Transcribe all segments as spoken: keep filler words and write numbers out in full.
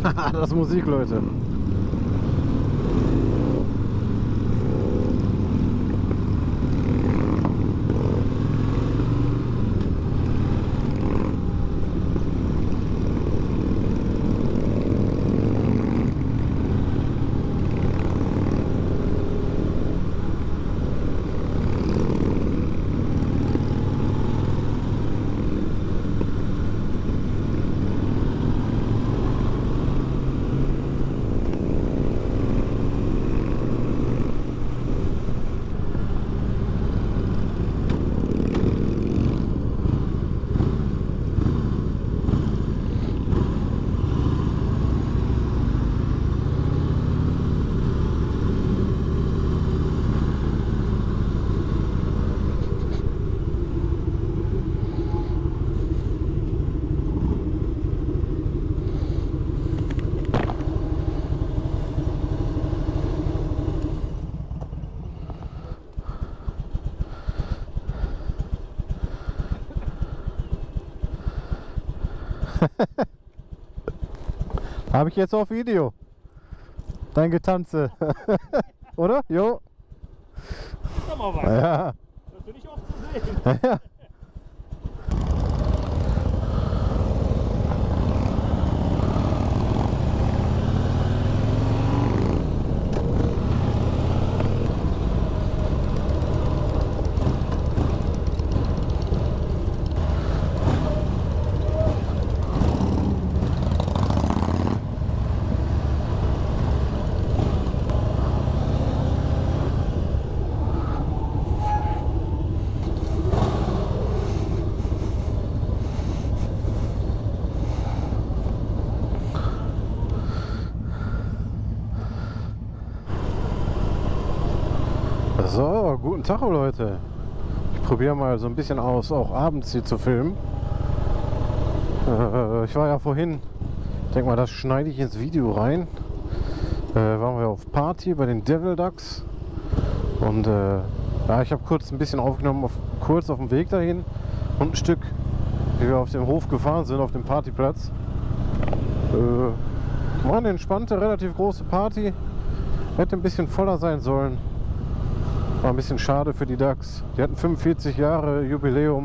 Das ist Musik, Leute. Habe ich jetzt auf Video. Dein Getanze. Oder? Jo. Ist doch mal was. Ja. Das bin ich oft zu sehen. Ja. So, guten Tag, Leute. Ich probiere mal so ein bisschen aus, auch abends hier zu filmen. Äh, ich war ja vorhin, ich denke mal, das schneide ich ins Video rein. Äh, waren wir auf Party bei den Devil Ducks. Und äh, ja, ich habe kurz ein bisschen aufgenommen, auf, kurz auf dem Weg dahin. Und ein Stück, wie wir auf dem Hof gefahren sind, auf dem Partyplatz. Äh, war eine entspannte, relativ große Party. Hätte ein bisschen voller sein sollen. War ein bisschen schade für die Ducks. Die hatten fünfundvierzig Jahre Jubiläum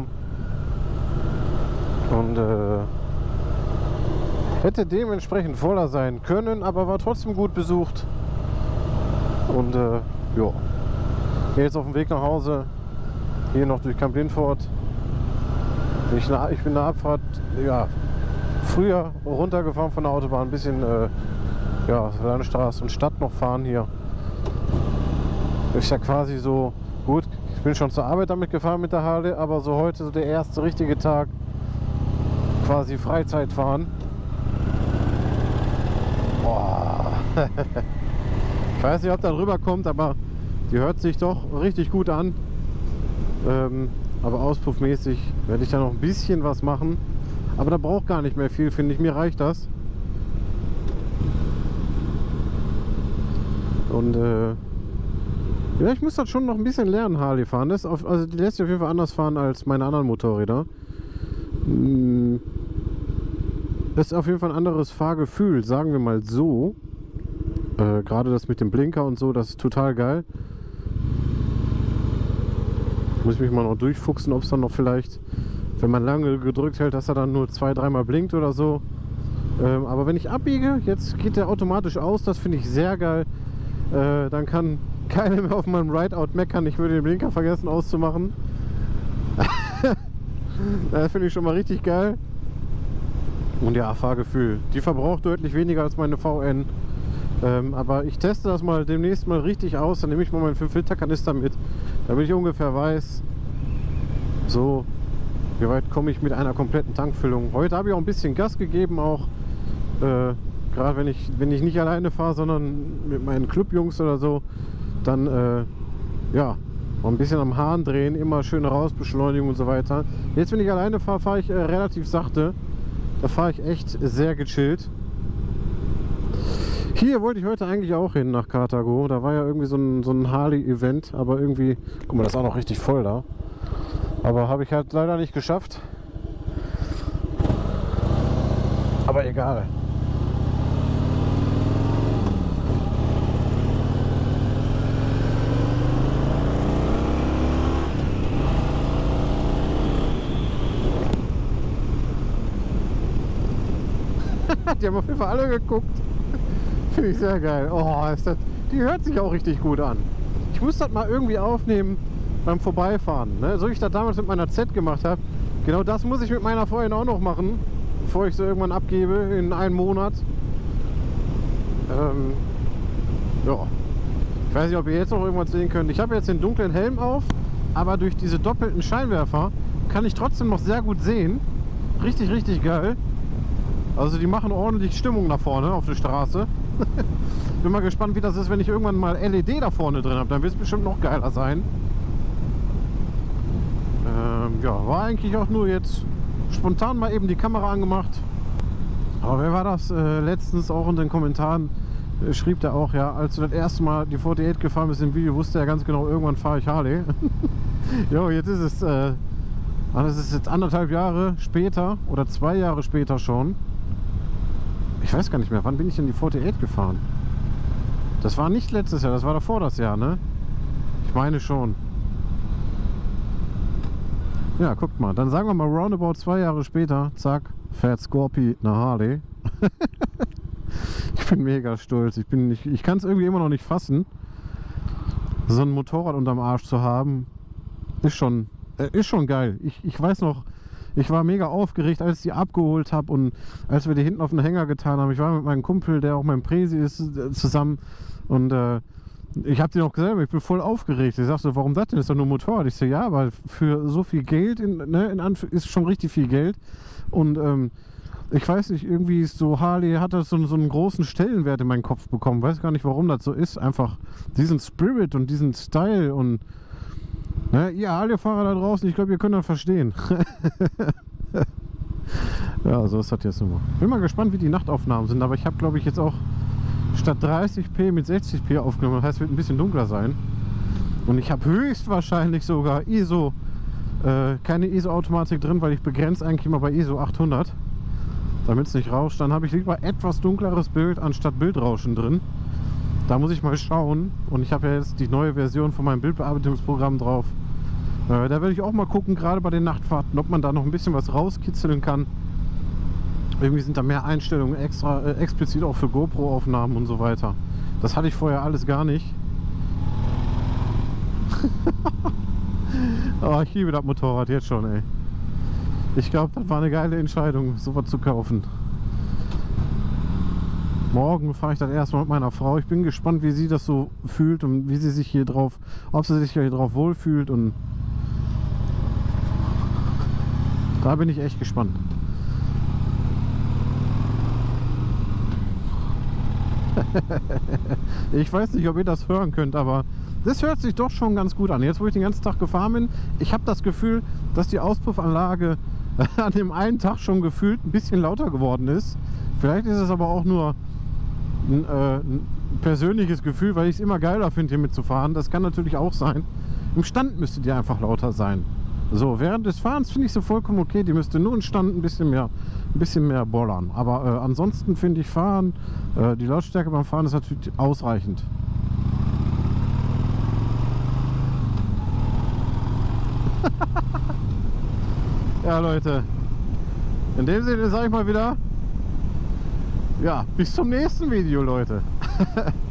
und äh, hätte dementsprechend voller sein können, aber war trotzdem gut besucht. Und äh, ja, jetzt auf dem Weg nach Hause, hier noch durch Camp Lindfort. Ich, ich bin in der Abfahrt ja, früher runtergefahren von der Autobahn, ein bisschen äh, ja, Landstraße und Stadt noch fahren hier. Ist ja quasi so, gut, ich bin schon zur Arbeit damit gefahren mit der Harley, aber so heute so der erste richtige Tag, quasi Freizeitfahren. Boah. Ich weiß nicht, ob da drüber kommt, aber die hört sich doch richtig gut an. Ähm, aber auspuffmäßig werde ich da noch ein bisschen was machen. Aber da braucht gar nicht mehr viel, finde ich. Mir reicht das. Und äh, ja, ich muss das schon noch ein bisschen lernen, Harley fahren. Das auf, also die lässt sich auf jeden Fall anders fahren als meine anderen Motorräder. Das ist auf jeden Fall ein anderes Fahrgefühl, sagen wir mal so. Äh, Gerade das mit dem Blinker und so, das ist total geil. Muss mich mal noch durchfuchsen, ob es dann noch vielleicht, wenn man lange gedrückt hält, dass er dann nur zwei, dreimal blinkt oder so. Ähm, aber wenn ich abbiege, jetzt geht der automatisch aus, das finde ich sehr geil. Äh, dann kann keiner mehr auf meinem Rideout meckern, ich würde den Blinker vergessen auszumachen. Das finde ich schon mal richtig geil. Und ja, Fahrgefühl. Die verbraucht deutlich weniger als meine V N. Ähm, aber ich teste das mal demnächst mal richtig aus. Dann nehme ich mal meinen fünf Liter Kanister mit, damit ich ungefähr weiß, so, wie weit komme ich mit einer kompletten Tankfüllung. Heute habe ich auch ein bisschen Gas gegeben, auch äh, gerade wenn ich, wenn ich nicht alleine fahre, sondern mit meinen Clubjungs oder so. Dann äh, ja, mal ein bisschen am Hahn drehen, immer schön Rausbeschleunigung und so weiter. Jetzt, wenn ich alleine fahre, fahre ich äh, relativ sachte. Da fahre ich echt sehr gechillt. Hier wollte ich heute eigentlich auch hin, nach Karthago. Da war ja irgendwie so ein, so ein Harley-Event, aber irgendwie, guck mal, das ist auch noch richtig voll da. Aber habe ich halt leider nicht geschafft. Aber egal. Die haben auf jeden Fall alle geguckt. Finde ich sehr geil. Oh, ist das, die hört sich auch richtig gut an. Ich muss das mal irgendwie aufnehmen beim Vorbeifahren. Ne? So wie ich das damals mit meiner Z gemacht habe. Genau das muss ich mit meiner vorhin auch noch machen, bevor ich sie irgendwann abgebe in einem Monat. Ähm, ja. Ich weiß nicht, ob ihr jetzt noch irgendwas sehen könnt. Ich habe jetzt den dunklen Helm auf, aber durch diese doppelten Scheinwerfer kann ich trotzdem noch sehr gut sehen. Richtig, richtig geil. Also die machen ordentlich Stimmung nach vorne auf der Straße. Bin mal gespannt, wie das ist, wenn ich irgendwann mal L E D da vorne drin habe. Dann wird es bestimmt noch geiler sein. Ähm, ja, war eigentlich auch nur jetzt spontan mal eben die Kamera angemacht. Aber wer war das äh, letztens auch in den Kommentaren? Äh, schrieb der auch, ja, als du das erste Mal die acht acht gefahren bist im Video, wusste er ganz genau, irgendwann fahre ich Harley. Jo, jetzt ist es, äh, das ist jetzt anderthalb Jahre später oder zwei Jahre später schon. Ich weiß gar nicht mehr, wann bin ich in die acht acht gefahren? Das war nicht letztes Jahr, das war davor das Jahr, ne? Ich meine schon. Ja, guckt mal, dann sagen wir mal roundabout zwei Jahre später, zack, fährt Scorpi eine Harley. Ich bin mega stolz. Ich, bin nicht, ich kann es irgendwie immer noch nicht fassen, so ein Motorrad unterm Arsch zu haben. Ist schon, äh, ist schon geil. Ich, ich weiß noch, ich war mega aufgeregt, als ich die abgeholt habe und als wir die hinten auf den Hänger getan haben. Ich war mit meinem Kumpel, der auch mein Presi ist, zusammen und äh, ich habe dir noch gesagt, ich bin voll aufgeregt. Ich sag so, warum das denn? Das ist doch nur ein Motorrad. Ich so, ja, aber für so viel Geld, in, ne, in Anf- ist schon richtig viel Geld. Und ähm, ich weiß nicht, irgendwie ist so, Harley hat das so, so einen großen Stellenwert in meinen Kopf bekommen. Weiß gar nicht, warum das so ist. Einfach diesen Spirit und diesen Style und ne, ihr Harley-Fahrer da draußen, ich glaube, ihr könnt das verstehen. Ja, so ist das jetzt immer. Bin mal gespannt, wie die Nachtaufnahmen sind, aber ich habe, glaube ich, jetzt auch statt dreißig p mit sechzig p aufgenommen. Das heißt, es wird ein bisschen dunkler sein. Und ich habe höchstwahrscheinlich sogar I S O, äh, keine I S O-Automatik drin, weil ich begrenze eigentlich immer bei I S O achthundert, damit es nicht rauscht. Dann habe ich lieber etwas dunkleres Bild anstatt Bildrauschen drin. Da muss ich mal schauen. Und ich habe ja jetzt die neue Version von meinem Bildbearbeitungsprogramm drauf. Äh, da werde ich auch mal gucken, gerade bei den Nachtfahrten, ob man da noch ein bisschen was rauskitzeln kann. Irgendwie sind da mehr Einstellungen extra, äh, explizit auch für GoPro-Aufnahmen und so weiter. Das hatte ich vorher alles gar nicht. Aber ich liebe das Motorrad jetzt schon, ey. Ich glaube, das war eine geile Entscheidung, sowas zu kaufen. Morgen fahre ich das erstmal mit meiner Frau. Ich bin gespannt, wie sie das so fühlt und wie sie sich hier drauf, ob sie sich hier drauf wohlfühlt. Und da bin ich echt gespannt. Ich weiß nicht, ob ihr das hören könnt, aber das hört sich doch schon ganz gut an. Jetzt, wo ich den ganzen Tag gefahren bin, ich habe das Gefühl, dass die Auspuffanlage an dem einen Tag schon gefühlt ein bisschen lauter geworden ist. Vielleicht ist es aber auch nur ein, äh, ein persönliches Gefühl, weil ich es immer geiler finde, hier mitzufahren. Das kann natürlich auch sein. Im Stand müsste die einfach lauter sein. So, während des Fahrens finde ich sie vollkommen okay. Die müsste nur im Stand ein bisschen mehr, ein bisschen mehr bollern. Aber äh, ansonsten finde ich Fahren, äh, die Lautstärke beim Fahren ist natürlich ausreichend. Ja, Leute, in dem Sinne sage ich mal wieder, ja, bis zum nächsten Video, Leute.